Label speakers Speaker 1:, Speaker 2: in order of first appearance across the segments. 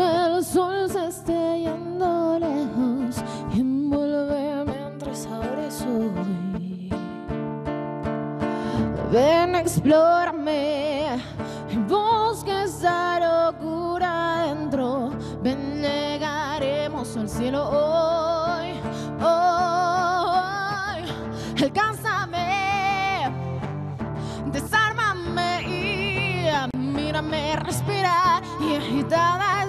Speaker 1: el sol se esté yendo lejos y envuélveme entre sabores hoy. Ven, explórame, busca esa locura adentro. Ven, llegaremos al cielo hoy, hoy. Alcánzame, desármame y mírame respirar y agitada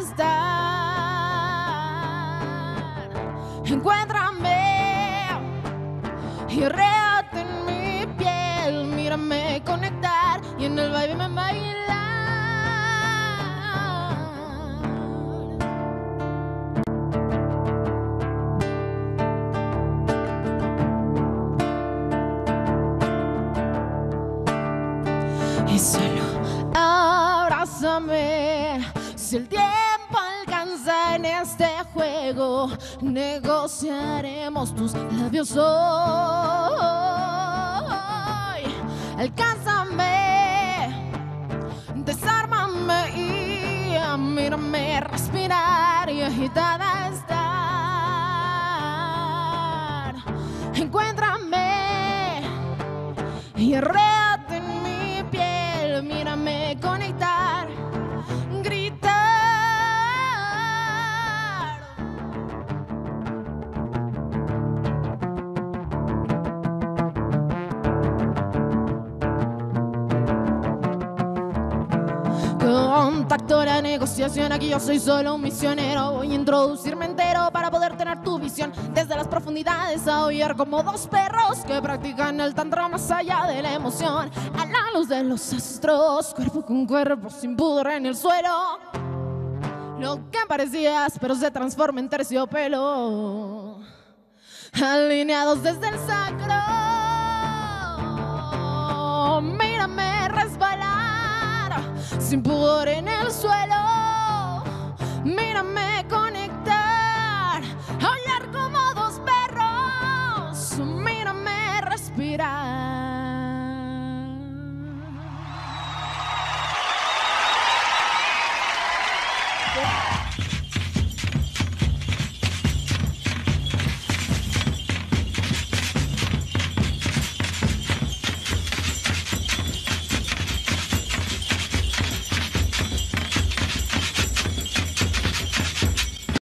Speaker 1: estar. Encuéntrame y réate en mi piel, mírame conectar y en el baile me bailar. Y solo abrázame, si el tiempo alcanza en este juego, negociaremos tus labios hoy. Alcánzame, desármame y mírame respirar y agitada estar. Encuéntrame y réate en mi piel, mírame conectar, gritar. Contacto la negociación, aquí yo soy solo un misionero. Voy a introducirme entero para poder tener tu visión. Desde las profundidades a oír como dos perros que practican el tantra más allá de la emoción. A la luz de los astros, cuerpo con cuerpo sin pudor en el suelo. Lo que parecía áspero se transforma en terciopelo. Alineados desde el sacro, mírame resbalar sin pudor en el suelo.